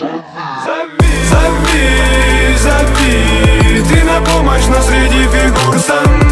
Зови, зови, ты на помощь, но среди фигур сам.